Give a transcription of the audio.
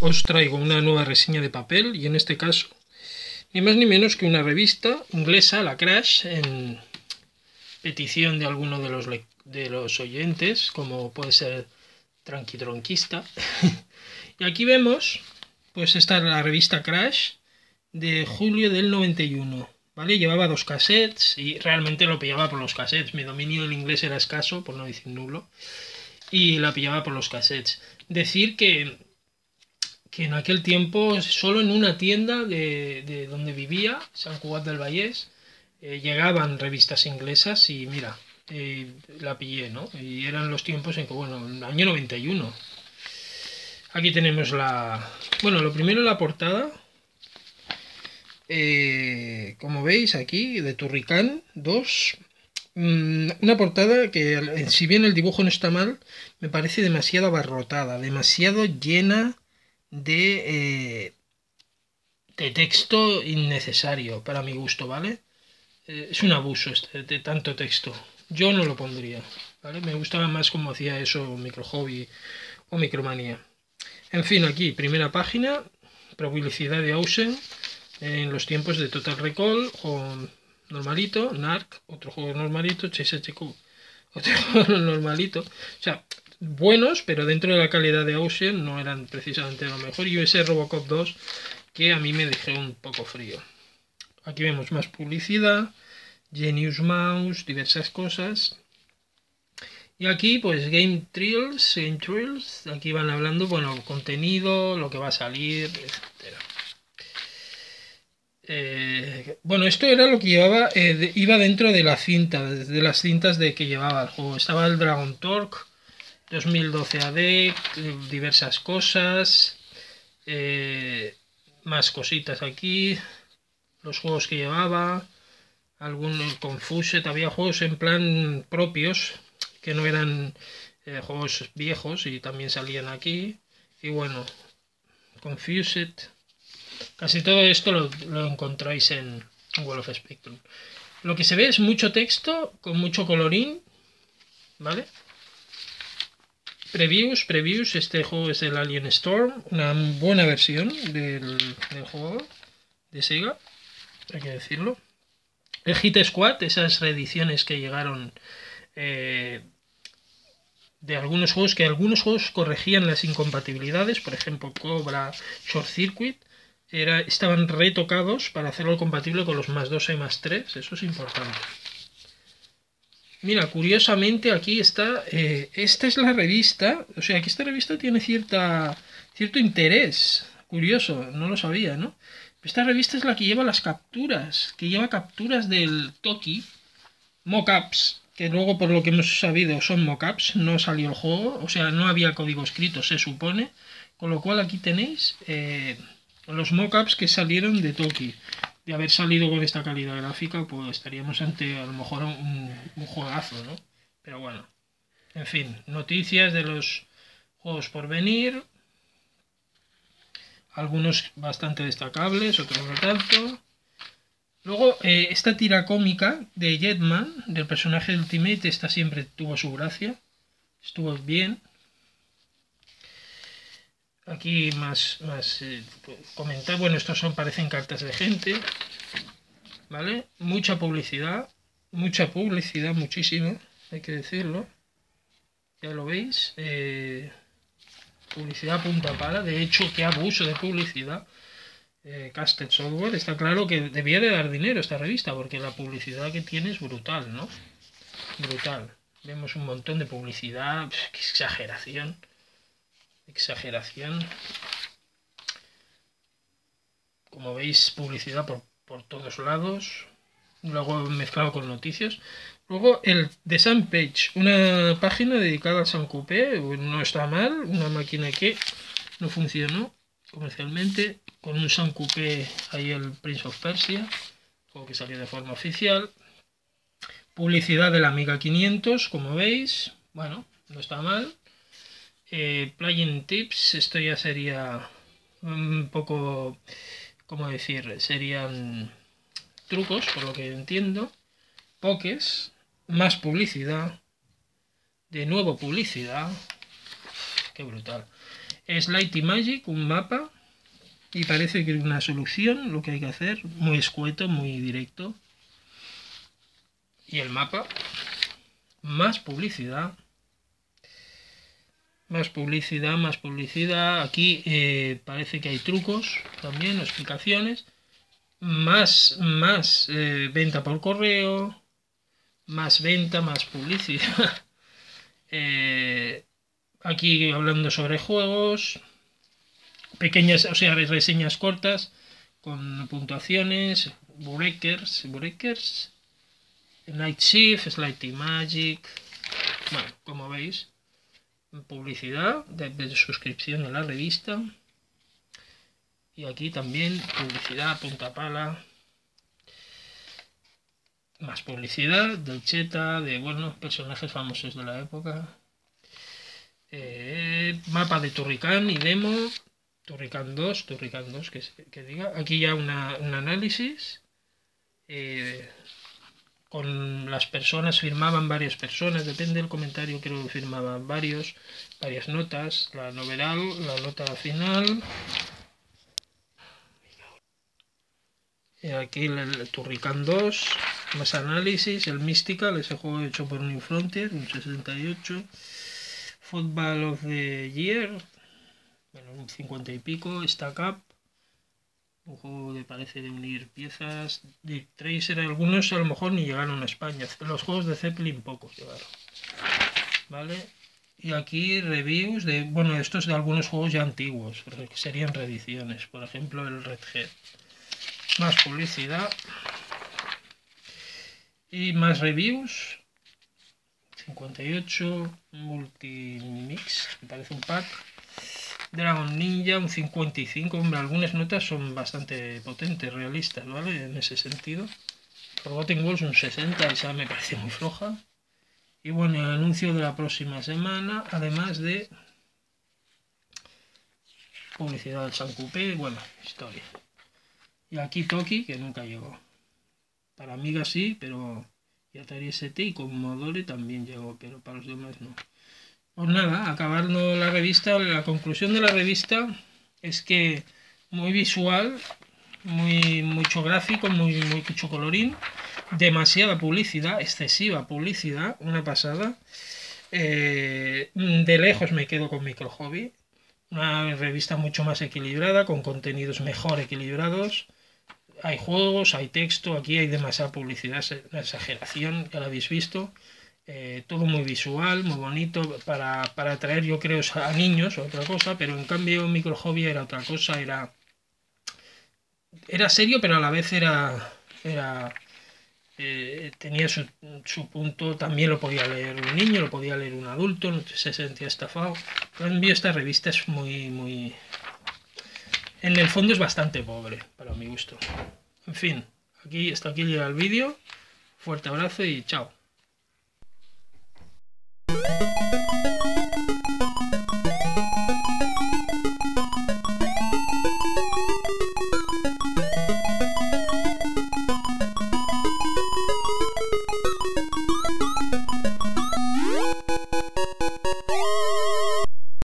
os traigo una nueva reseña de papel y en este caso ni más ni menos que una revista inglesa, la Crash, en petición de alguno de los oyentes, como puede ser Tranquitronquista. Y aquí vemos, pues esta es la revista Crash de julio del 91, ¿vale? Llevaba 2 cassettes y realmente lo pillaba por los cassettes. Mi dominio del inglés era escaso, por no decir nulo, y la pillaba por los cassettes. Decir que en aquel tiempo, solo en una tienda de donde vivía, San Cugat del Vallès, llegaban revistas inglesas y mira, la pillé, ¿no? Y eran los tiempos en que, bueno, en el año 91. Aquí tenemos bueno, lo primero, la portada. Como veis aquí, de Turrican 2. Una portada que, si bien el dibujo no está mal, me parece demasiado abarrotada, demasiado llena de texto innecesario para mi gusto, ¿vale? Es un abuso de tanto texto. Yo no lo pondría, ¿vale? Me gustaba más como hacía eso Micro Hobby o Micromanía. En fin, aquí, primera página, publicidad de Ausen en los tiempos de Total Recall, juego normalito, Narc, otro juego normalito, Chase HQ, otro juego normalito. O sea, buenos, pero dentro de la calidad de Ausen no eran precisamente lo mejor. Y ese Robocop 2 que a mí me dejó un poco frío. Aquí vemos más publicidad, Genius Mouse, diversas cosas. Y aquí pues Game Thrills, aquí van hablando, bueno, el contenido, lo que va a salir, etcétera. Bueno, esto era lo que llevaba, iba dentro de la cinta, de las cintas de que llevaba el juego. Estaba el Dragon Torque 2012 AD, diversas cosas, más cositas aquí, los juegos que llevaba, algunos Confused, había juegos en plan propios, que no eran juegos viejos y también salían aquí. Y bueno, Confused. Casi todo esto lo encontráis en World of Spectrum. Lo que se ve es mucho texto con mucho colorín, ¿vale? Previews. Este juego es el Alien Storm, una buena versión del juego de Sega, hay que decirlo. El Hit Squad, esas reediciones que llegaron de algunos juegos, que algunos juegos corregían las incompatibilidades, por ejemplo Cobra, Short Circuit, estaban retocados para hacerlo compatible con los +2 y +3, eso es importante. Mira, curiosamente aquí está, esta es la revista, o sea que esta revista tiene cierto interés, curioso, no lo sabía, ¿no? Esta revista es la que lleva las capturas, que lleva capturas del Toki, mockups, que luego por lo que hemos sabido son mockups, no salió el juego, o sea, no había código escrito, se supone, con lo cual aquí tenéis los mockups que salieron de Toki. De haber salido con esta calidad gráfica, pues estaríamos ante a lo mejor un juegazo, ¿no? Pero bueno, en fin, noticias de los juegos por venir, algunos bastante destacables, otros no tanto. Luego, esta tira cómica de Jetman, del personaje de Ultimate, esta siempre tuvo su gracia, estuvo bien. Aquí más comentar, bueno, estos parecen cartas de gente, ¿vale? Mucha publicidad, muchísima, hay que decirlo, ya lo veis, publicidad punta pala, de hecho, qué abuso de publicidad. Casted Software, está claro que debía de dar dinero esta revista, porque la publicidad que tiene es brutal, ¿no? Brutal. Vemos un montón de publicidad, qué exageración. Como veis, publicidad por todos lados, luego mezclado con noticias. Luego el The Sun Page, una página dedicada al Sun Coupé, no está mal, una máquina que no funcionó comercialmente, con un Sun Coupé ahí, el Prince of Persia, juego que salió de forma oficial. Publicidad de la Amiga 500, como veis, bueno, no está mal. Plugin Tips, esto ya sería un poco, ¿cómo decir? Serían trucos, por lo que entiendo. Pokés, más publicidad, de nuevo publicidad, qué brutal. Es Light Magic, un mapa, y parece que es una solución lo que hay que hacer, muy escueto, muy directo. Y el mapa, más publicidad. Más publicidad, más publicidad. Aquí parece que hay trucos también, explicaciones. Más venta por correo. Más venta, más publicidad. Aquí hablando sobre juegos. Pequeñas, o sea, reseñas cortas con puntuaciones. Breakers. Night Shift, Slighty Magic. Bueno, como veis. Publicidad de suscripción a la revista, y aquí también publicidad punta pala, más publicidad del Cheta, de personajes famosos de la época, mapa de Turrican y demo, Turrican 2 que diga, aquí ya un análisis, con las personas, firmaban varias personas, depende del comentario, creo que firmaban varias notas, la novedad, la nota final. Y aquí el Turrican 2, más análisis, el Mystical, ese juego hecho por New Frontier, un 68. Football of the Year, bueno, un 50 y pico. Stack Up, un juego que parece de unir piezas. Deep Tracer, algunos a lo mejor ni llegaron a España. Los juegos de Zeppelin pocos llegaron. ¿Vale? Y aquí reviews de, estos de algunos juegos ya antiguos, que serían reediciones. Por ejemplo, el Red Head. Más publicidad. Y más reviews. 58. Multimix, me parece un pack. Dragon Ninja, un 55. Hombre, algunas notas son bastante potentes, realistas, ¿vale? En ese sentido. Forgotten Wars, un 60, esa me parece muy floja. Y bueno, el anuncio de la próxima semana, además de publicidad del San Coupé, bueno, historia. Y aquí Toki, que nunca llegó. Para Amiga sí, pero y Atari ST y Commodore también llegó, pero para los demás no. Pues nada, acabando la revista, la conclusión de la revista es que muy visual, mucho gráfico, mucho colorín, demasiada publicidad, excesiva publicidad, una pasada. De lejos me quedo con Micro Hobby, una revista mucho más equilibrada, con contenidos mejor equilibrados. Hay juegos, hay texto, aquí hay demasiada publicidad, una exageración, ya lo habéis visto. Todo muy visual, muy bonito, para atraer, yo creo, a niños o otra cosa, pero en cambio Micro Hobby era otra cosa, era serio, pero a la vez tenía su punto, también lo podía leer un niño, lo podía leer un adulto, no se sentía estafado. En cambio esta revista es muy... En el fondo es bastante pobre, para mi gusto. En fin, hasta aquí llega el vídeo. Fuerte abrazo y chao.